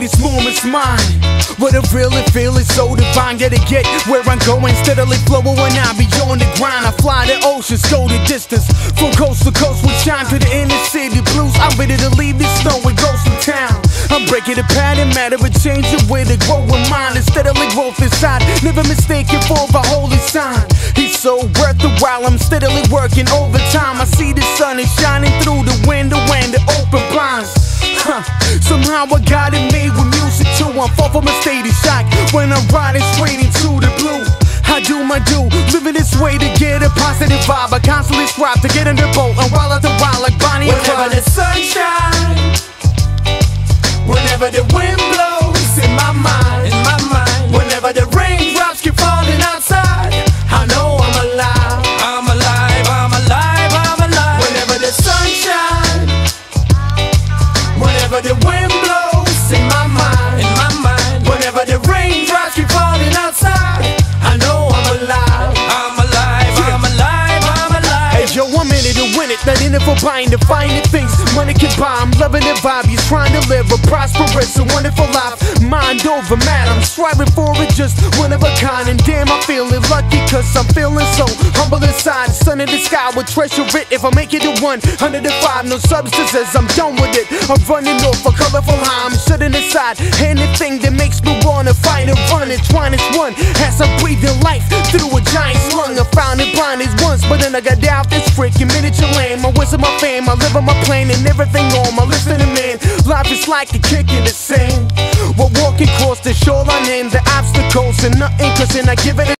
this moment's mine. What I really feel is so divine. Gotta get where I'm going, steadily flowing when I be on the grind. I fly the oceans, go the distance, from coast to coast, we shine to the inner city blues. I'm ready to leave this snowy ghostly town. I'm breaking the pattern, matter of changing with a growing mind and steadily growth inside. Never mistaken for a holy sign. He's so worth the while, I'm steadily working overtime. I see the sun is shining through the window and the open blinds. Somehow I got it made with music too. I'm far from a state of shock when I'm riding straight into the blue. I do my due, living this way to get a positive vibe. I constantly strive to get in the boat and wild out the wild like Bonnie and Clyde. Whenever the sun shines, whenever the wind blows in my mind, whenever the raindrops keep falling outside, I know I'm alive. I'm alive, I'm alive, I'm alive. Whenever the sun shines, whenever the wind blows in my mind, whenever the raindrops keep falling outside, I know I'm alive. I'm alive, I'm alive, I'm alive. Hey yo, I'm in it to win it, not in it for buying the finer things money can buy. I'm loving the vibe, he's trying to live a prosperous and wonderful life. Mind over matter, I'm striving for it, just one of a kind. And damn, I'm feeling lucky, cause I'm feeling so humble inside. The sun in the sky will treasure it if I make it to 105. No substances, I'm done with it. I'm running off a colorful high, I'm shutting aside anything that makes me wanna fight and run and twine as one. As I'm breathing life through a giant lung, I found it blind as once, but then I got out this freaking miniature land. My wisdom, my fame, I live on my plane and everything on my listening man. Life is like a kick in the sand. We're walking across the shoreline and the obstacles and nothing, cause then I give it a